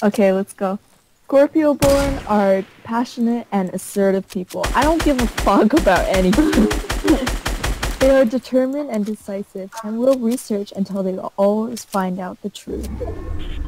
Okay, let's go. Scorpio-born are passionate and assertive people. I don't give a fuck about anything. They are determined and decisive, and will research until they will always find out the truth.